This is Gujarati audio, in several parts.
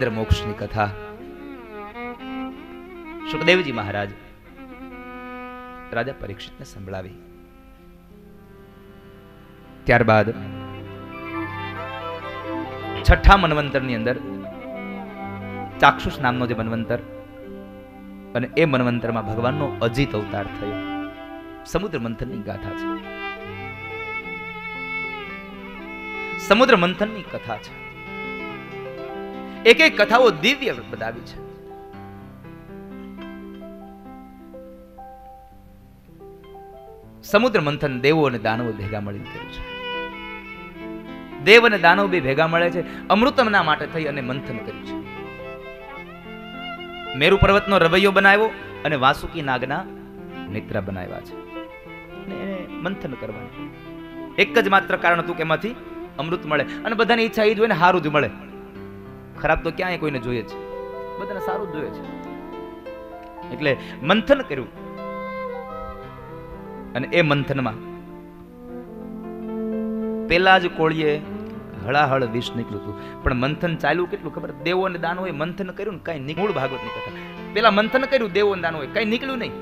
મોક્ષની કથા સુખદેવજી મહારાજ રાજા પરીક્ષિતને સંભળાવી. ત્યારબાદ છઠ્ઠા મન્વંતરની અંદર ચાક્ષુષ નામનો જે મન્વંતર, અને એ મન્વંતરમાં ભગવાનનો અજીત અવતાર થયો. સમુદ્ર મંથનની ગાથા છે, સમુદ્ર મંથનની કથા છે. એક એક કથાઓ દિવ્ય બતાવી છે. સમુદ્ર મંથન દેવો અને દાનવો ભેગા મળીને કર્યું છે. દેવ અને દાનવ બે ભેગા મળે છે, અમૃતમના માટે થઈ અને મંથન કર્યું છે. મેરુ પર્વતનો રવૈયો બનાવ્યો અને વાસુકી નાગના નેત્ર બનાવ્યા છે. મંથન કરવાનું એક જ માત્ર કારણ હતું કે એમાંથી અમૃત મળે, અને બધાની ઈચ્છા એ જ હોય ને સારું જ મળે. ખરાબ તો ક્યાંય કોઈને જોઈએ છે, બધાને સારું જ જોઈએ છે. એટલે મંથન કર્યું, અને એ મંથનમાં પેલા જ કોળીએ હળાહળ વિષ નીકળ્યું હતું. પણ મંથન ચાલ્યું કેટલું ખબર? દેવો અને દાનવોએ મંથન કર્યું ને કઈ મૂળ ભાગવતની કથા. પેલા મંથન કર્યું દેવો અને દાનવોએ, કઈ નીકળ્યું નહીં.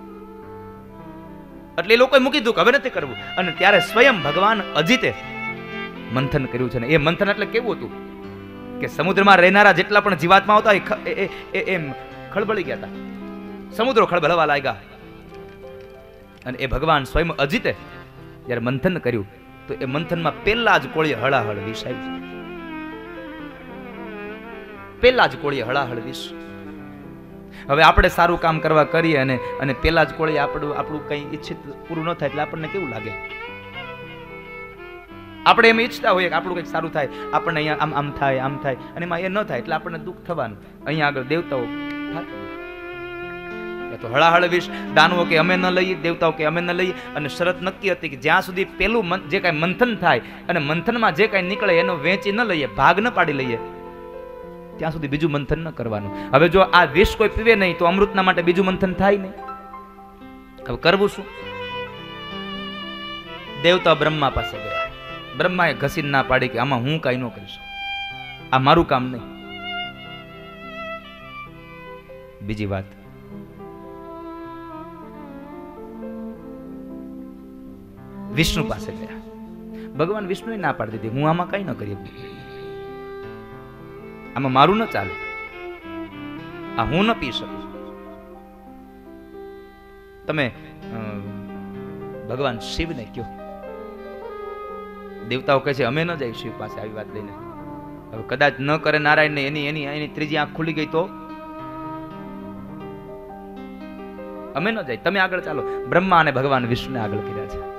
એટલે એ લોકોએ મૂકી દીધું કે હવે નથી કરવું. અને ત્યારે સ્વયં ભગવાન અજીતે મંથન કર્યું છે. ને એ મંથન એટલે કેવું હતું કે સમુદ્રમાં રહેનારા જેટલા પણ જીવાત્મા હતા એ ખળબળી ગયા હતા. સમુદ્રો ખળબળવા લાગ્યા. અને એ ભગવાન સ્વયં અજીતે જ્યારે મંથન કર્યું તો એ મંથનમાં પેલા જ કોળીએ હળાહળ વિષ આવ્યું. પેલા જ કોળીએ હળાહળ વિષ. હવે આપણે સારું કામ કરવા કરીએ અને પેલા જ કોળીએ આપણું કંઈ ઈચ્છિત પૂરું ન થાય એટલે આપણને કેવું લાગે? આપણે એમ ઈચ્છતા હોઈએ કે આપણું કંઈક સારું થાય, આપણને અહીંયા આમ થાય આમ થાય, અને એમાં એ ન થાય એટલે આપણને દુઃખ થવાનું. અહીંયા આગળ દેવતાઓ તો હળાહળ વિષ, દાનવો કે અમે ન લઈએ, દેવતાઓ કે અમે ન લઈએ. અને શરત નક્કી હતી કે જ્યાં સુધી પેલું જે કાંઈ મંથન થાય અને મંથનમાં જે કાંઈ નીકળે એનો વેચી ન લઈએ, ભાગ ન પાડી લઈએ, ત્યાં સુધી બીજું મંથન ન કરવાનું. હવે જો આ વિષ કોઈ પીવે નહીં તો અમૃતના માટે બીજું મંથન થાય નહીં. હવે કરવું શું? દેવતા બ્રહ્મા પાસે ગયા. બ્રહ્માએ ઘસીને ના પાડી કે આમાં હું કાંઈ ન કરીશ, આ મારું કામ નહીં. બીજી વાત, વિષ્ણુ પાસે ગયા. ભગવાન વિષ્ણુએ ના પાડી દીધી, હું આમાં કઈ ન કરી શકું, આમાં મારું ન ચાલે, આ હું ન પી શકું. તમે ભગવાન શિવને કહો. દેવતાઓ કહે છે અમે ન જાય શિવ પાસે આવી વાત લઈને. હવે કદાચ ન કરે નારાયણ ને એની ત્રીજી આંખ ખુલી ગઈ તો અમે ન જાય, તમે આગળ ચાલો. બ્રહ્મા અને ભગવાન વિષ્ણુને આગળ કર્યા છે.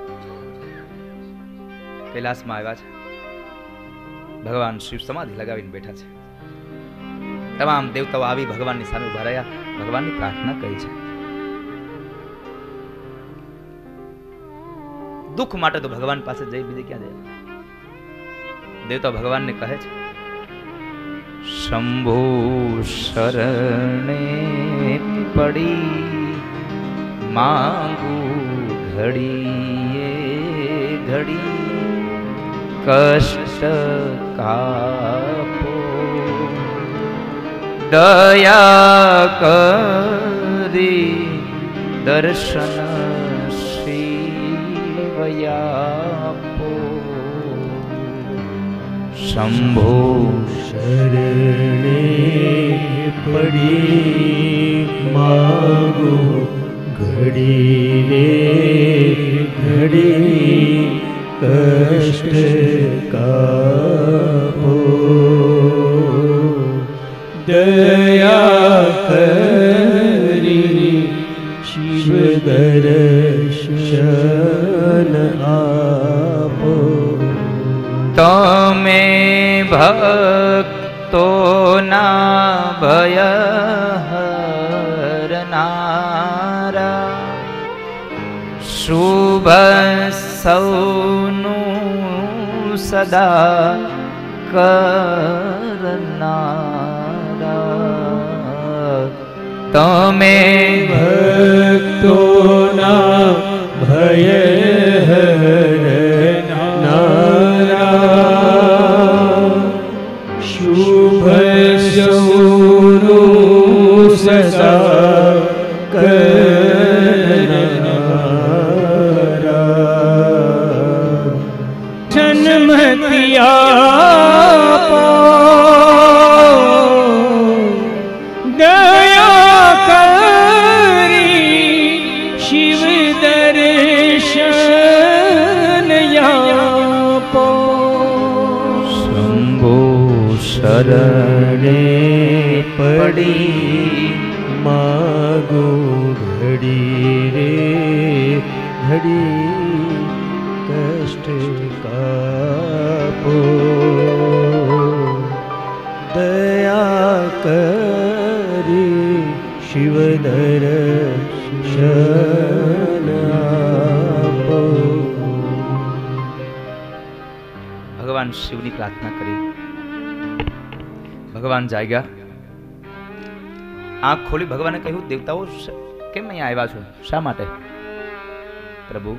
કૈલાસમાં આવ્યા છે. ભગવાન શિવ સમાધિ લગાવીને બેઠા છે. તમામ દેવતાઓ આવી ભગવાનની સામે ઉભા રહ્યા, ભગવાનની પ્રાર્થના કરી છે. દુઃખ માટે તો ભગવાન પાસે જઈ, બીજે ક્યાં જાય? દેવતા ભગવાનને કહે છે શંભો શરણે પડી માંગુ ઘડીએ ઘડી કષ્ટ કાપો દયા કરી દર્શન શિવયાપો શંભો શરણે પડી માગો ઘડીએ ઘડી કષ્ટ કાપો દયા કરી શિવ દર્શન આપો તમે ભક્તોના ભય હરનારા શુભ સૌનું સદા કરનારા તમે ભક્તોના ભય હરનારા શુભ સૌનું સદા કરનારા જન્મતિયા દયા કરી શિવ દર્શન યાપો શંભો શરણે પડી માગો ઘડી રે ઘડી કષ્ટ કાપો દયા કરી શિવ દર્શન આપો. ભગવાન શિવની પ્રાર્થના કરી. ભગવાન જાગ્યા, આંખ ખોલી ભગવાને કહ્યું, દેવતાઓ કેમ અહીંયા આવ્યા છો? શા માટે? પ્રભુ,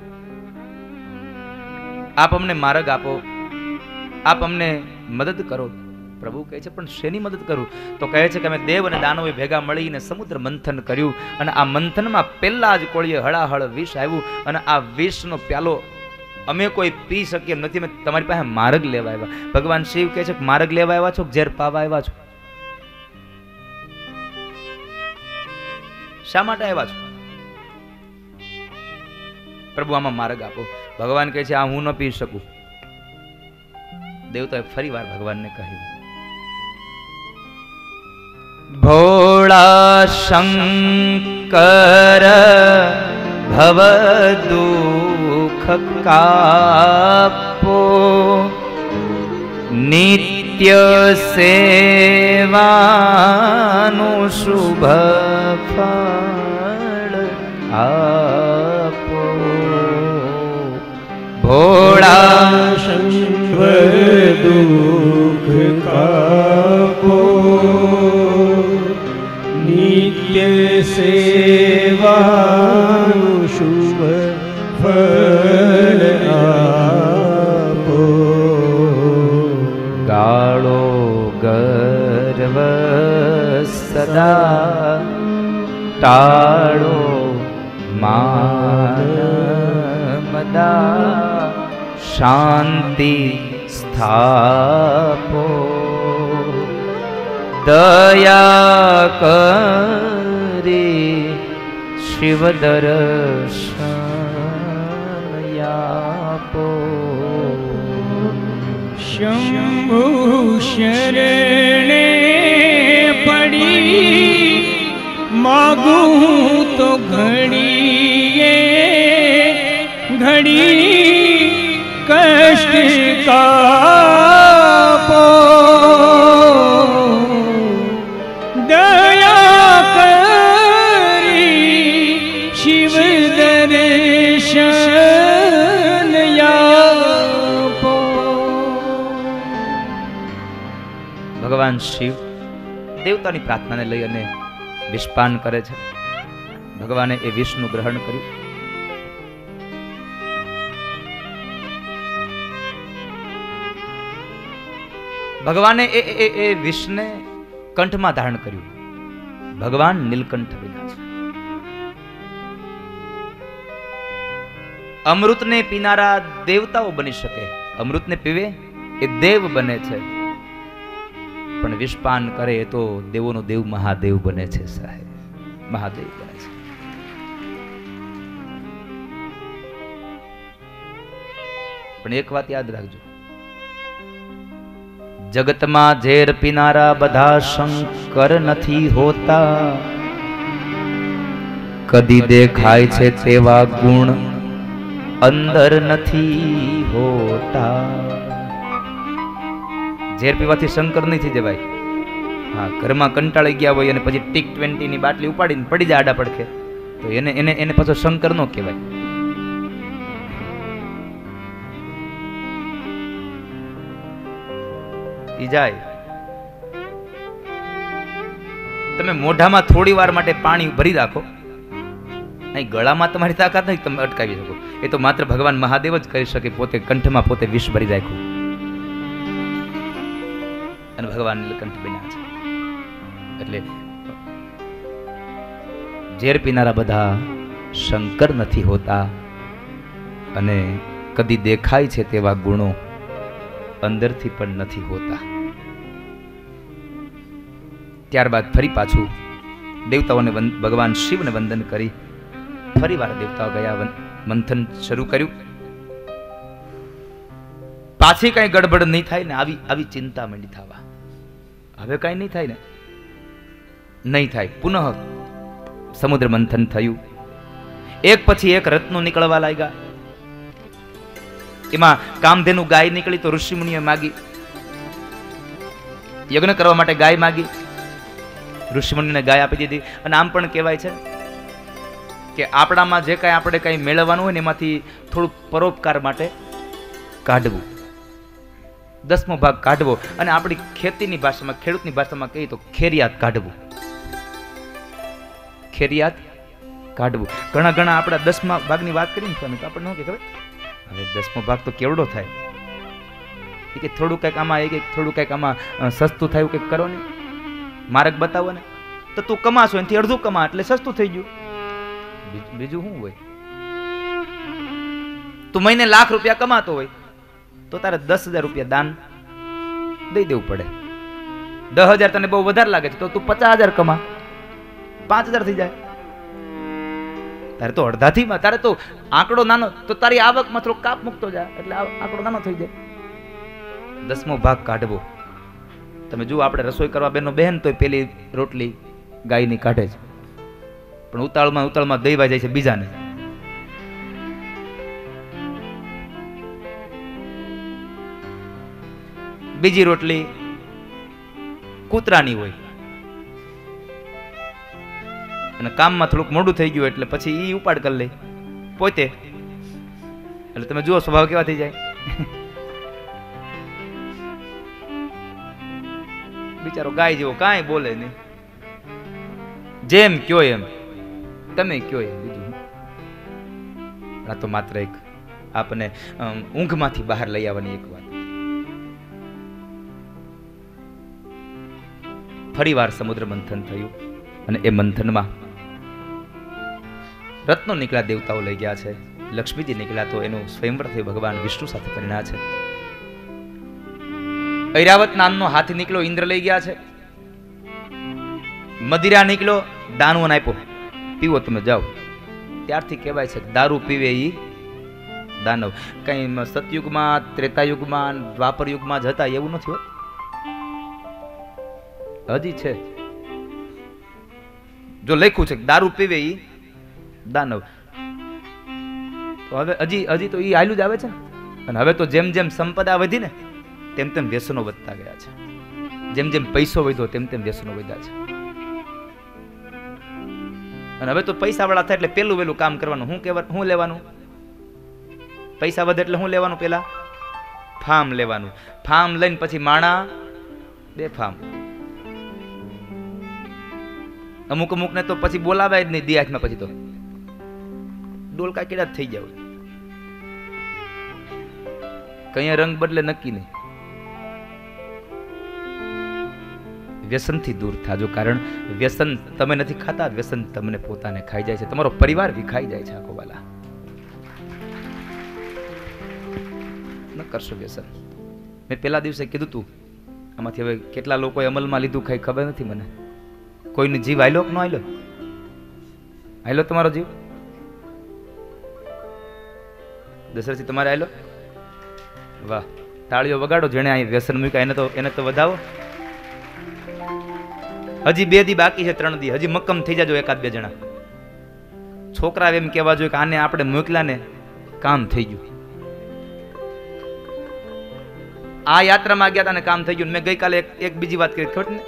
આપ અમને માર્ગ આપો, આપ અમને મદદ કરો. પ્રભુ કહે છે, પણ શેની મદદ કરું? તો કહે છે કે અમે દેવ અને દાનવે ભેગા મળીને સમુદ્ર મંથન કર્યું અને આ મંથનમાં પહેલા જ કોળીએ હળાહળ વિષ આવ્યું અને આ વિષનો પ્યાલો અમે કોઈ પી શકીએ નથી. અમે તમારી પાસે માર્ગ લેવા આવ્યા. ભગવાન શિવ કહે છે કે માર્ગ લેવા આવ્યા છો કે ઝેર પાવા આવ્યા છો? શા માટે આવ્યા છો? પ્રભુ, આમાં માર્ગ આપો. ભગવાન કહે છે, આ હું ન પી શકું. દેવતાએ ફરી વાર ભગવાનને કહ્યું, ભોળા શંકર ભવ દુઃખ કાપો, નિત્ય સેવાનું શુભ ફળ આપો. ભોળા શંકર દુઃખ કાપો, નિત્ય સેવાનું શુભ ફળ આપો. ગાળો ગર્વ સદા ટાળો, માન મદા શાંતિ સ્થાપો. દયા કરી શિવ દર્શન આપો. શંભુ શરણે પડી માગું તો ઘડીએ ઘડી કષ્ટ કાપો. દયા કરી શિવ દર્શન આપો. ભગવાન શિવ દેવતાની પ્રાર્થનાને લઈ અને વિષપાન કરે છે. ભગવાને એ વિષનું ગ્રહણ કર્યું. ભગવાને એ વિષને કંઠમાં ધારણ કર્યું. ભગવાન નીલકંઠ બન્યા છે. અમૃતને પીનારા દેવતાઓ બની શકે, અમૃતને પીવે એ દેવ બને છે, પણ વિષપાન કરે એ તો દેવોનો દેવ મહાદેવ બને છે. સાહેબ, મહાદેવ બને છે. પણ એક વાત યાદ રાખજો, જગતમાં ઝેર પીનારા બધા શંકર નથી હોતા. કદી દેખાય છે તેવા ગુણ અંદર નથી હોતા. ઝેર પીવાથી શંકર નથી જવાય. હા, ઘરમાં કંટાળી ગયા હોય અને પછી ટીક 20 ની બાટલી ઉપાડીને પડી જાય આડા પડખે, તો એને પાછો શંકર નો કહેવાય. ઈ જાય. તમે મોઢામાં થોડી વાર માટે પાણી ભરી રાખો, અહીં ગળામાં તમારી તાકાત નથી તમે અટકાવી શકો. એ તો માત્ર ભગવાન મહાદેવ જ કરી શકે. પોતે કંઠમાં પોતે વિષ ભરી રાખ્યું અને ભગવાન નીલકંઠ બન્યા છે. એટલે ઝેર પીનારા બધા શંકર નથી હોતા, અને કદી દેખાય છે તેવા ગુણો અંદરથી પણ નથી હોતા. ત્યારબાદ ફરી પાછું દેવતાઓને ભગવાન શિવને વંદન કરી ફરી વાર દેવતાઓ ગયા, મંથન શરૂ કર્યું. પાછી કઈ ગડબડ નહીં થાય ને, આવી ચિંતા માંડી થવા. હવે કઈ નહીં થાય ને, નહીં થાય. પુનઃ સમુદ્ર મંથન થયું. એક પછી એક રત્નો નીકળવા લાગ્યા. એમાં કામધેનુ ગાય નીકળી તો ઋષિમુનિએ માગી, યજ્ઞ કરવા માટે ગાય માગી, ઋષિમુનિને ગાય આપી દીધી. અને આમ પણ કહેવાય છે કે આપણામાં જે કાંઈ આપણે કંઈ મેળવવાનું હોય ને એમાંથી થોડું પરોપકાર માટે કાઢવું, 10મો ભાગ કાઢવો. અને આપણી ખેતીની ભાષામાં, ખેડૂતની ભાષામાં કહીએ તો ખેરિયાત કાઢવું. ખેરિયાત કાઢવું. ઘણા આપણા 10મા ભાગની વાત કરીને તો આપણને શું કે ખબર, હવે 10મો ભાગ તો કેવડો થાય, એ કે થોડું કંઈક આમાં, થોડું કંઈક આમાં સસ્તું થયું, કંઈક કરો ને, માર્ગ બતાવો ને, તો તું કમાશો એનાથી અડધું કમા એટલે સસ્તું થઈ ગયું. બીજું શું હોય? તું મહિને લાખ રૂપિયા કમાતો હોય તો તારે 10,000 રૂપિયા દાન દઈ દેવું પડે. 10,000 તને બહુ વધારે લાગે છે તો તું 50,000 કમા, 5,000 થઈ જાય. તારે તો અડધાથી, તારે તો આંકડો નાનો, તો તારી આવકમાં થોડો કાપ મૂકતો જાય એટલે આંકડો નાનો થઈ જાય. 10મો ભાગ કાઢવો. તમે જુઓ, આપણે રસોઈ કરવા બેનો બહેન તો પેલી રોટલી ગાયની કાઢે છે, પણ ઉતાળમાં દઈવા જાય છે બીજાને. બીજી રોટલી કૂતરાની હોય, અને કામમાં થોડુંક મોડું થઈ ગયું એટલે પછી ઈ ઉપાડ કરી લે પોતે. એટલે તમે જુઓ સ્વભાવ કેવા થઈ જાય. બિચારો ગાય જેવો કાંઈ બોલે નહીં, જેમ કયો એમ, તમે કયો એમ. બીજું આ તો માત્ર એક આપને ઊંઘમાંથી બહાર લઈ આવવાની એક વાત. ફરીવાર સમુદ્ર મંથન થયું, અને એ મંથનમાં રત્નો નીકળ્યા, દેવતાઓ લઈ ગયા છે. લક્ષ્મીજી નીકળ્યા તો એનું સ્વયંવર થયું ભગવાન વિષ્ણુ સાથે પરિણ્યા છે. ઐરાવત નામનો હાથી નીકળ્યો, ઇન્દ્ર લઈ ગયા છે. મદિરા નીકળ્યો, દાનવને આપ્યો, પીવો તમે જાઓ. ત્યારથી કહેવાય છે દારૂ પીવે ઈ દાનવ. કઈ સતયુગમાં, ત્રેતાયુગમાં, દ્વાપર યુગમાં જ હતા એવું નથી, હજી છે. જો લખ્યું છે દારૂ પીવે ઈ દાનવ, તો હવે હજી તો ઈ આયલું જ આવે છે. અને હવે તો જેમ જેમ સંપદા વધી ને તેમ તેમ વ્યસનો વધતા ગયા છે. જેમ જેમ પૈસો વધ્યો તેમ તેમ વ્યસનો વધ્યા છે. અને હવે તો પૈસા વાળા થાય એટલે પેલું વેલું કામ કરવાનું. શું લેવાનું? પૈસા વધે એટલે શું લેવાનું? પેલા ફાર્મ લેવાનું. ફાર્મ લઈને પછી માણા બે ફાર્મ. અમુક ને તો પછી બોલાવાય જ નહીં દિયાજમાં, પછી તો ડોલકા કેડા થઈ જાય. કઈ રંગ બદલે નક્કી નહીં. વ્યસનથી દૂર થાજો, કારણ વ્યસન તમે નથી ખાતા, વ્યસન તમને પોતાને ખાઈ જાય છે. તમારો પરિવાર વિખાઈ જાય છે. આખો વાલા ન કરશો વ્યસન. મેં પેલા દિવસે કીધું તું, આમાંથી હવે કેટલા લોકોએ અમલમાં લીધું કઈ ખબર નથી મને. કોઈનો જીવ આયલો કે ન આયલો? આયલો તમારો જીવ? દશરથજી તમારે આયલો? વાહ, તાળીઓ વગાડો. જેણે અહીં વ્યસન મૂક્યા એને તો વધાવો. હજી 2 દી બાકી છે, 3 દી. હજી મક્કમ થઈ જાજો, 1-2 જણા. છોકરા એમ કહેવા જોઈએ કે આને આપણે મોકલા ને કામ થઈ ગયું. આ યાત્રામાં ગયા હતા ને કામ થઈ ગયું. મેં ગઈકાલે એક બીજી વાત કરી ખબર ને,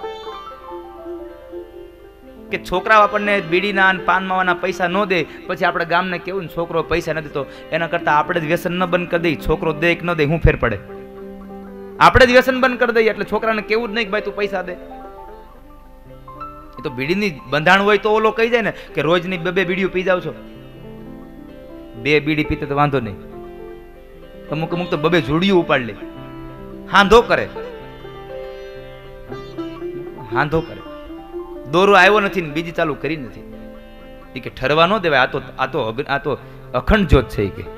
કે છોકરાઓ આપણને બીડીના પાન માવાના પૈસા ન દે, પછી આપણે ગામને કેવું ને છોકરો પૈસા નથી, તો એના કરતા આપણે જ વ્યસન ન બંધ કરી દઈએ. છોકરો દે કે ન દે શું ફેર પડે? આપણે જ વ્યસન બંધ કરી દઈએ એટલે છોકરાને કેવું જ નહીં કે ભાઈ તું પૈસા દે. એ તો બીડીની બંધાણ હોય તો ઓલો કહી જાય ને કે રોજની 2 બીડીઓ પી જાવ છો. 2 બીડી પીતે તો વાંધો નહીં, અમુક તો 2 જોડિયું ઉપાડ લે. હાંધો કરે. દોરો આવ્યો નથી ને બીજી ચાલુ કરી નથી. એ કે ઠરવા ન દેવાય, આ તો અખંડ જ્યોત છે. એ કે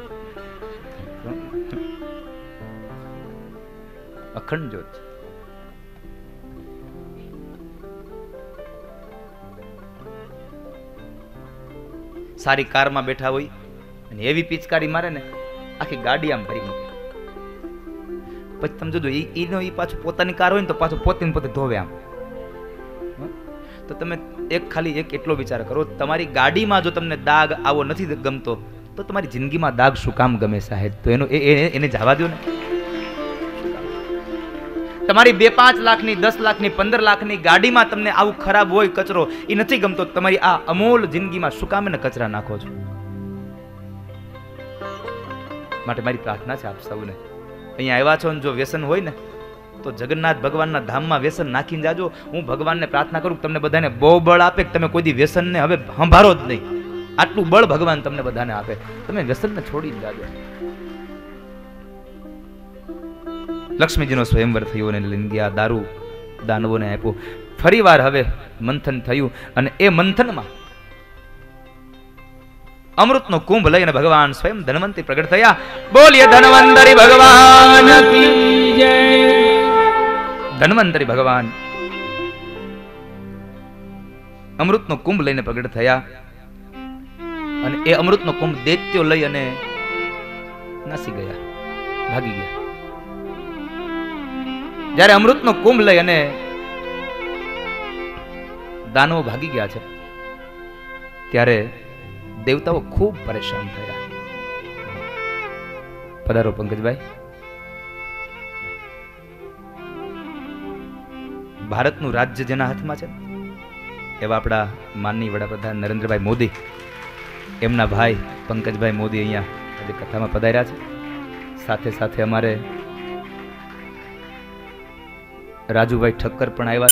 અખંડ જ્યોત છે. સારી કારમાં બેઠા હોય અને એવી પિચકારી મારે ને આખી ગાડી આમ ભરી મૂકે. પછી તમે જોજો ઈનો ઈ પાછું પોતાની કાર હોય ને તો પાછું પોતે ધોવે આમ. તો તમે ખાલી એક એટલો વિચાર કરો, તમારી ગાડીમાં જો તમને દાગ આવો નથી ગમતો તો તમારી જિંદગીમાં દાગ શું કામ ગમે સાહેબ? તો એને જવા દો ને. તમારી 2-5 લાખની 10 લાખની 15 લાખની ગાડીમાં તમને આવું ખરાબ હોય કચરો, એ નથી ગમતો, તમારી આ અમૂલ જિંદગીમાં શું કામ એને કચરા નાખો છો? માટે મારી પ્રાર્થના છે આપ સૌને, અહીંયા આવ્યા છો ને જો વ્યસન હોય ને તો જગન્નાથ ભગવાનના ધામમાં વ્યસન નાખીને જાજો. હું ભગવાનને પ્રાર્થના કરું તમને બધાને બહુ બળ આપે કે તમે કોઈ દી વ્યસનને હવે સંભાળો જ નહીં. આટલું બળ ભગવાન તમને બધાને આપે, તમે વ્યસનને છોડીને જાજો. લક્ષ્મીજીનો સ્વયંવર થયો અને લઈને ગયા, દારૂ દાનવોને આપ્યો. ફરી વાર હવે મંથન થયું અને એ મંથનમાં અમૃતનો કુંભ લઈને ભગવાન સ્વયં ધન્વંતરી પ્રગટ થયા. બોલીએ ધન્વંતરી ભગવાન કી જય. ધન્વંતરી ભગવાન અમૃતનો કુંભ લઈને પ્રગટ થયા અને એ અમૃતનો કુંભ દૈત્યો લઈ અને નાસી ગયા, ભાગી ગયા. જ્યારે અમૃતનો કુંભ લઈ અને દાનવો ભાગી ગયા છે ત્યારે દેવતાઓ ખૂબ પરેશાન થયા. પધારો પંકજભાઈ. ભારતનું રાજ્ય જેના હાથમાં છે એવા આપણા માનનીય વડાપ્રધાન નરેન્દ્રભાઈ મોદી, એમના ભાઈ પંકજભાઈ મોદી અહીંયા આજે કથામાં પધાર્યા છે. સાથે સાથે અમારે રાજુભાઈ ઠક્કર પણ આવ્યા